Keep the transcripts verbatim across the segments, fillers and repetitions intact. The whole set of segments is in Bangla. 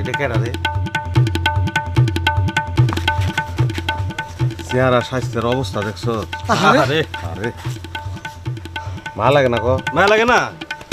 এটা কেডা রে চেহারা স্বাস্থ্যের অবস্থা দেখছো আরে আরে মা লাগে না কো মা লাগে না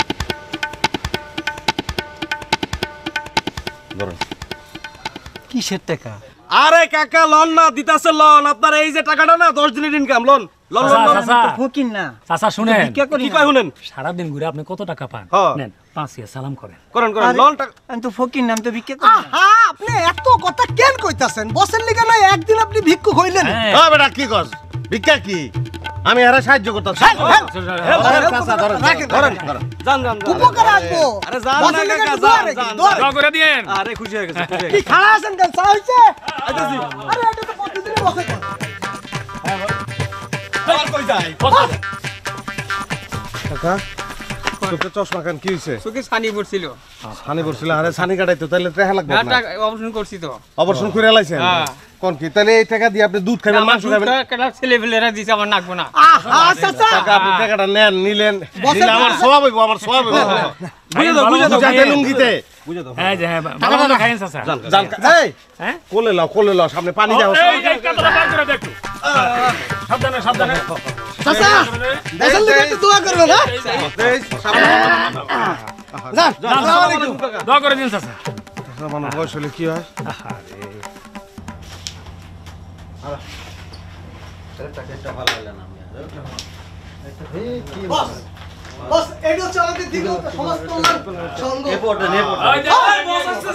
ধরো কিসের টাকা আরে কাকা লোন না দিতাছে লোন আপনার এই যে টাকাটা না দশ দিনের income loan loan loan loan ফকির না চাচা শুনেন কি করি কি কই শুনেন সারা দিন ঘুরে আপনি কত টাকা পান হ্যাঁ। নেন পাঁচ ইয়া সালাম করেন করেন করেন লোন টাকা আমি তো ফকির নাম তো ভিক্ষা করি না হ্যাঁ আপনি এত কথা কেন কইতাছেন বসের লিগে না একদিন আপনি ভিক্ষুক হইলেন হ্যাঁ। ও বেটা কি কস ভিক্ষা কি আমি এরা সাহায্য করতাম রাখেন, ধরেন রাখেন। ধরেন জান জান জান। উপকার আসবো আরে জান না বসের লিগে কাকা একটু দোয়া জান রাখি, জান দোয়া জান। দোয়া করে দিয়েন আরে খুশি হয়ে গেছে খুশি হয়ে কি গেছে খাড়া আছেন কেন চা হইছে আরে এটা তো প্রতিদিনই বসে কেন আর কই যায় কাকা চোখে চশমা কেন কি হইছে চোখে ছানি পড়ছিল ছানি পড়ছিল আরে ছানি কাটাইতো তাহলে টাকা লাগবে না টাকা অপারেশন করছি তো অপারেশন করে লাইছেন হ্যাঁ। কোন কি তাহলে এই টাকা দিয়ে আপনি দুধ খাবেন মাংস খাবেন ছেলে ফেলেরা দিছে আমার নাকবো না আচ্ছা আচ্ছা টাকা আপনি টাকাটা নেন নিলেন নিলে আমার স্বভাব হইব আমার স্বভাব হইব বুঝে দাও বুঝে দাও বুঝাতে লুঙ্গিতে বুঝে দাও হ্যাঁ যে হ্যাঁ ভালো ভালো খাইন চাচা জান এই হ্যাঁ কোলে লাও কোলে লাও সামনে পানি দাও এই এই কাতলা বার করে দেখো সাবধানে সাবধানে চাচা বসের লিগে একটু দোয়া করবেন হ্যাঁ যান আসসালামু আলাইকুম দোয়া করে দিন চাচা মানুষ বয়স হলে কি হয় বস বস এইটা হচ্ছে আমাদের দিগন্ত সমাজ কল্যাণ সংঘ ওই যে বস আসছে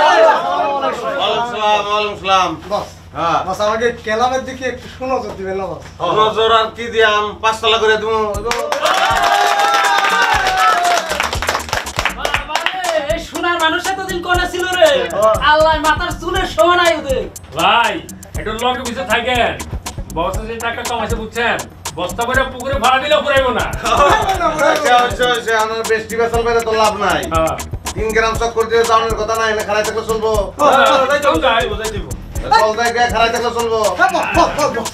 ওয়ালাইকুম বস হ্যাঁ বস আমাকে কেলামের দিকে একটু সুনজর দিবেন না বস নজর আর কি দিয়াম পাঁচতলা করে দিমু এই সোনার মানুষ এতদিন কোনে ছিল রে আল্লাহ মাথার চুলের সমান আয়ু দে ভাই একটু লগে বিছে থাকেন বস যে টাকা কমাইছে বুঝছেন বস্তা করে পুকুরে ভাড়া দিলেও পুরাইবো না আচ্ছা আচ্ছা আচ্ছা আমার বেস্টি বেসাল বাইরে তো লাভ নাই হ্যাঁ তিন গ্রাম চক্কর দিয়ে যাওয়ার কথা নাই না খারাই থাকলে চলবো যাই চল যাই গে খারাই থাকলে চলবো বস বস বস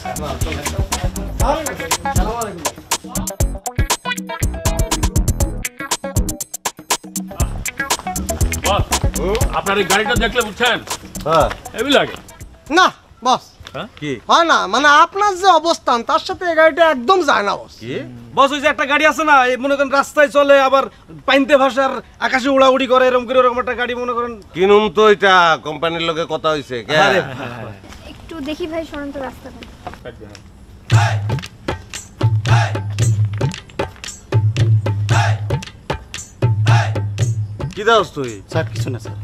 বস আপনার এই গাড়িটা দেখলে বুঝছেন হ্যাঁ হেভি লাগে না বস কি হয় না মানে আপনার যে অবস্থান তার সাথে এই গাড়িটা একদম যায় না বস কি বস ওই যে একটা গাড়ি আছে না এই মনে করেন রাস্তায় চলে আবার পাইনতে ভাষার আকাশে উড়াউড়ি করে এরকম করে এরকম একটা গাড়ি মনে করেন কিনুম তো এটা কোম্পানির লগে কথা হইছে কে একটু দেখি ভাই সরন্ত রাস্তাটা কি দাস তুই স্যার কিছু না স্যার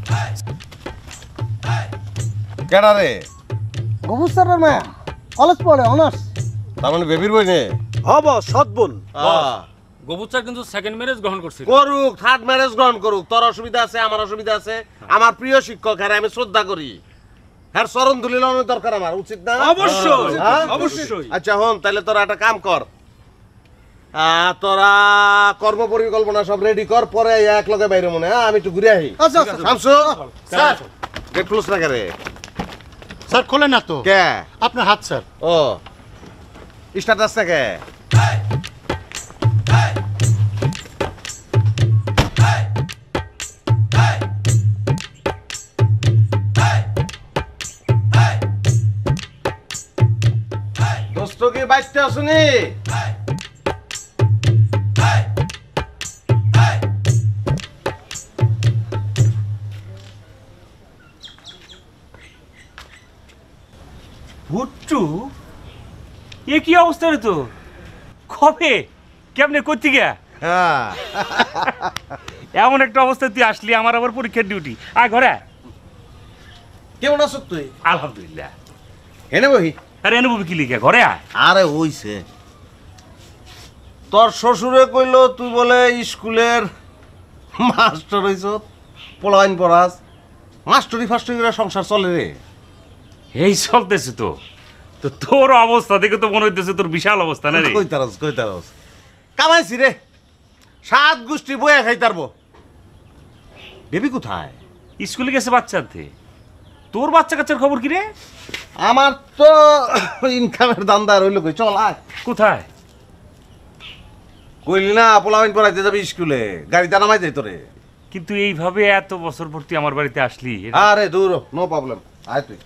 কেডা রে গবুর স্যারের মেয়ে কলেজ পড়ে অনার্স তার মানে বেবির বই নে হব সৎ বোন গবুচার কিন্তু সেকেন্ড ম্যারেজ গ্রহণ করছিল করুক থার্ড ম্যারেজ গ্রহণ করুক তোর অসুবিধা আছে আমার অসুবিধা আছে আমার প্রিয় শিক্ষক হ্যাঁ আমি শ্রদ্ধা করি হ্যাঁ চরণ ধুলিল দরকার আমার উচিত না অবশ্যই হ্যাঁ? অবশ্যই আচ্ছা হন তাহলে তোরা একটা কাম কর আহ, তোরা কর্ম পরিকল্পনা সব রেডি কর পরে এক লগে বাইরে মনে হ্যাঁ আমি একটু ঘুরে আহি আচ্ছা আচ্ছা শামসু স্যার গেট ক্লোজ না কে রে স্যার খোলেন না তো কে আপনার হাত স্যার ও স্টার্ট আসছে কে দোস্ত কি বাইতে আসুনি ভুট্টু এ কি অবস্থা রে তো কবে কেমনে করতে গিয়া হ্যাঁ এমন একটা অবস্থা তুই আসলি আমার আবার পরীক্ষার ডিউটি আয় ঘরে আয়। কেমন আছো তুই আলহামদুলিল্লাহ এনে বহি আরে এনে ববি কি লিখে ঘরে আয় আরে হইছে তোর শ্বশুরে কইলো তুই বলে স্কুলের মাস্টার হইছ পড়াইন পড়াস মাস্টারি ফাস্টারি সংসার চলে রে এই চলতেছে তো তো তোর অবস্থা দেখে তো মনে হইতেছে তোর বিশাল অবস্থা না রে কই তারস কই তারস কামাইছি রে সাত গোষ্ঠী বইয়া খাই তারবো বেবি কোথায় স্কুলে গেছে বাচ্চাতে তোর বাচ্চা কাচ্চার খবর কি রে আমার তো ইনকামের দান্দা রইল কই চল আয় কোথায় কইলি না পোলাওয়াইন পড়াইতে যাবি স্কুলে গাড়িতে নামাই যাই তোরে কিন্তু এইভাবে এত বছর পর তুই আমার বাড়িতে আসলি এটা- আরে দূর নো প্রবলেম আয় তুই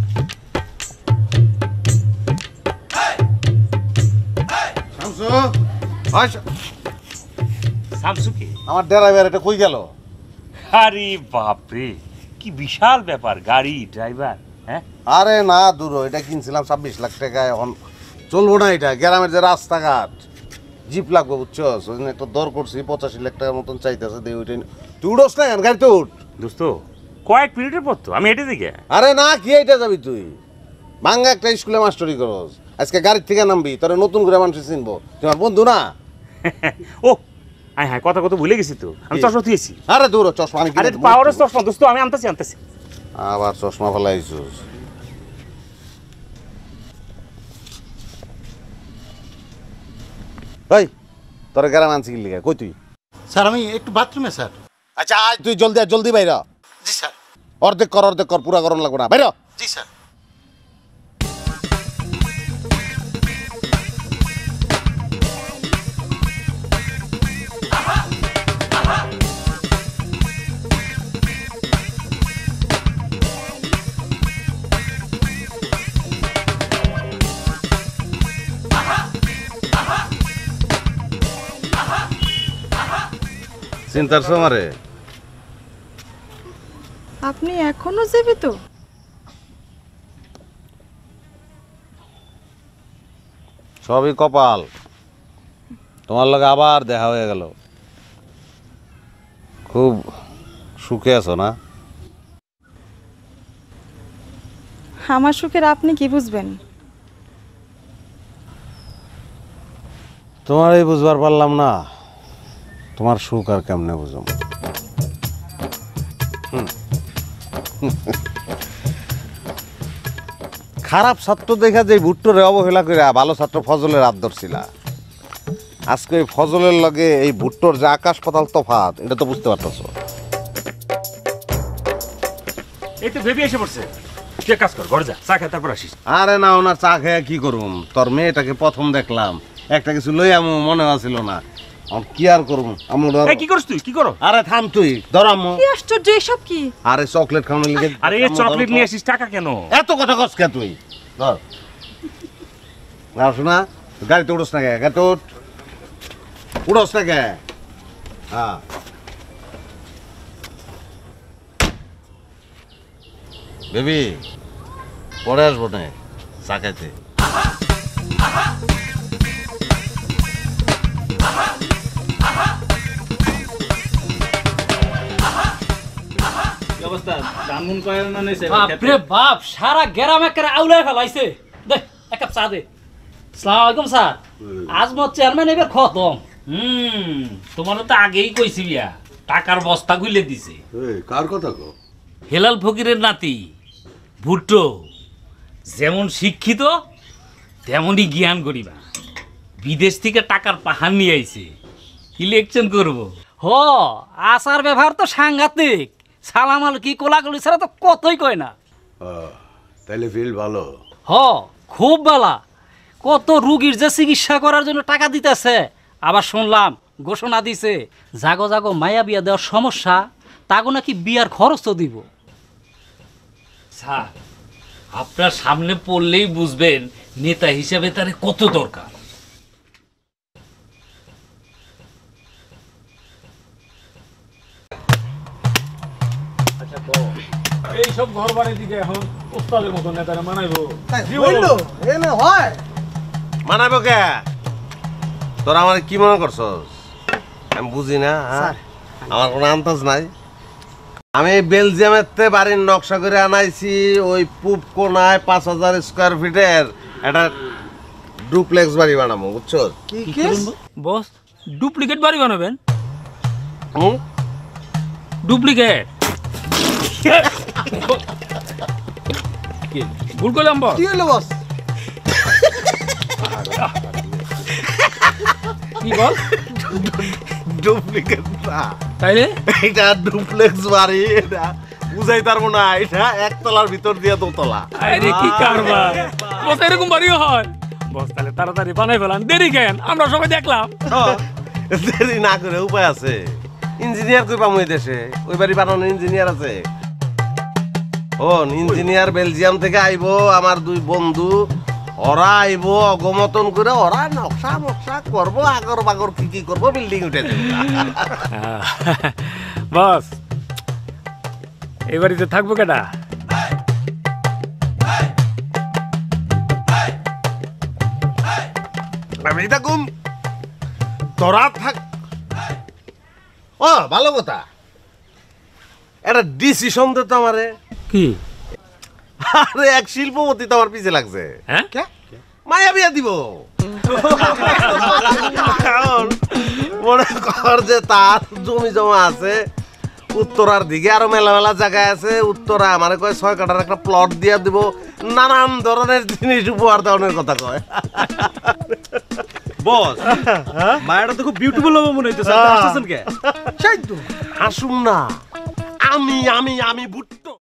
শামসু আয় শা- শামসুকে আমার ড্রাইভার এটা কই গেল? আরে বাপরে কি বিশাল ব্যাপার, গাড়ি ড্রাইভার। হ্যাঁ আরে না দূর এটা কিনছিলাম ছাব্বিশ লাখ টাকায়, এখন চলবো না এটা। গ্রামের যে রাস্তাঘাট জিপ লাগবে বুঝছো, ওই জন্য একটা দর করছি পঁচাশি লাখ টাকার মতন চাইতেছে দিয়ে ওইটা নি- তুই উঠোস না কেন গাড়িতে উঠ। দোস্ত কয়েক মিনিটের পর তো আমি হেঁটে দিকে। আরে না কি এইটা যাবি তুই? ভাঙ্গা একটা স্কুলে মাস্টারি করস, আজকে গাড়ির থেকে নামবি, তোরা নতুন করে মানুষ চিনবো, তোমার বন্ধু না। ও হ্যাঁ হ্যাঁ কথা কথা ভুলে গেছি তো, আমি কি? চশমা তুইছি। আরে দূর চশমা আমি কিনে আরে দেবো। পাওয়ারের চশমা দোস্ত, আমি আনতেছি আনতেছি। আবার চশমা ফেলাইছিস। ওই তোর গ্রাম আনছি কি লিখা, কই তুই? স্যার আমি একটু বাথরুমে স্যার। আচ্ছা আয় তুই জলদি আয়, জলদি বাইরা। জি স্যার। অর্ধেক কর অর্ধেক কর, পুরা গরম লাগবে না, বাইরা। জি স্যার। চিন্তার সমারে আপনি এখনো জীবিত? সবই কপাল, তোমার লগে আবার দেখা হয়ে গেল। খুব সুখে আছো না? আমার সুখের আপনি কি বুঝবেন? তোমার এই বুঝবার পারলাম না, তোমার সুখ আর কেমনে বুঝুম। হুম। খারাপ ছাত্র দেখা যে ভুট্টোরে অবহেলা করে ভালো ছাত্র ফজলের হাত ধরছিলা, আজকে এই ফজলের লগে এই ভুট্টোর যে আকাশ পাতাল তফাৎ, এটা তো বুঝতে পারতেছ। এই তো ভেবে এসে পড়ছে, তুই এক কাজ কর, ঘরে যা, চা খেয়ে তারপর আসিস। আরে না, ওনার চা খেয়ে কি করুম, তোর মেয়েটাকে প্রথম দেখলাম, একটা কিছু লই আমু মনে আসিল না, আর কি আর করুম আমু। এই কি করছ তুই, কি করো? আরে থাম তুই, ধর আম্মু। কি আশ্চর্য এসব কি? আরে চকলেট খাওয়ানোর লিগে। আরে এই চকলেট নিয়ে আসিস, টাকা কেন? এত কথা কস কে তুই? ধর না, শোনা, গাড়িতে উঠোস না কে? গাড়িতে উঠ, উঠোস না কে? হ্যাঁ বেবি, পরে আসবো না চা খাইতে। বাপরে বাপ, সারা গ্রাম একেবারে আউলাই ফেলাইছে। দে এক কাপ চা দে। আসসালামু আলাইকুম স্যার, আজমত চেয়ারম্যান এবার খতম। হুম তোমার তো আগেই কইছি বিয়া, টাকার বস্তা খুলে দিছে। কার কথা কো? হেলাল ফকিরের নাতি ভুট্টো, যেমন শিক্ষিত তেমনই জ্ঞান করিবা, বিদেশ থেকে টাকার পাহাড় নিয়ে আইছে, ইলেকশন করব। হ, আচার ব্যবহার তো সাংঘাতিক। সালাম আলু কি কোলাকুলি ছাড়া তো কতই কয় না। তাহলে ফিল ভালো। হ, খুব বালা। কত রুগীর যে চিকিৎসা করার জন্য টাকা দিতেছে, আবার শুনলাম ঘোষণা দিছে জাগো জাগো মায়া বিয়া দেওয়ার সমস্যা, তাগো নাকি বিয়ার খরচ তো দিব। স্যার আপনার সামনে পড়লেই বুঝবেন নেতা হিসেবে তার কত দরকার। এইসব ঘর বাড়ির দিকে এখন উস্তাদের মতো নেতারা মানাইবো। হইলো এনে হয় মানাবো কে? তোরা আমার কি মনে করছস আমি বুঝি না? হ্যাঁ? আমার কোনো আন্দাজ নাই। আমি বেলজিয়ামের তে বাড়ির নকশা করে আনাইছি, ওই পূব কোনায় পাঁচ হাজার স্কোয়ার ফিটের একটা ডুপ্লেক্স বাড়ি বানাবো, বুঝছো? কি কেস? বস, ডুপ্লিকেট বাড়ি বানাবেন? হুম? ডুপ্লিকেট ভুল করলাম বস। কি হলো বস? কি বল? ডুপ্লিকেট না, তাইলে এটা ডুপ্লেক্স বাড়ি, এটা বুঝাই পারবো না, এটা একতলার ভিতর দিয়ে দোতলা। আরে কি কারবার বস, এরকম বাড়িও হয়? বস তাহলে তাড়াতাড়ি বানাই ফেলান, দেরি কেন? আমরা সবাই দেখলাম। দেরি না করে উপায় আছে, ইঞ্জিনিয়ার কই পামু এই দেশে? ওই বাড়ি বানানো ইঞ্জিনিয়ার আছে? ও ইঞ্জিনিয়ার বেলজিয়াম থেকে আইবো, আমার দুই বন্ধু ওরা আইবো অগমতন করে, ওরা নকশা নকশা করবো, আগর বাগর কি কি করবো, বিল্ডিং উঠে দেবো। বস এই বাড়িতে থাকবো কেনা? আমি থাকুম, তোরা থাক। ও ভালো কথা, একটা ডিসিশন দে তো আমারে। কি? আরে এক শিল্পপতি তো আমার পিছে লাগছে, হ্যাঁ মায়া বিয়া দিব। কারণ মনে কর যে তার জমি জমা আছে উত্তরার দিকে, আরো মেলা মেলা জায়গায় আছে উত্তরা, আমার কয় ছয় কাটার একটা প্লট দিয়া দিব, নানান ধরনের জিনিস উপহার দেওয়ার কথা কয়। বস মায়াটা তো খুব বিউটিফুল হবে মনে হইতেছে, আপনি আসতেছেন কে? সেই তো হাসুম না, আমি আমি আমি ভুট্টো।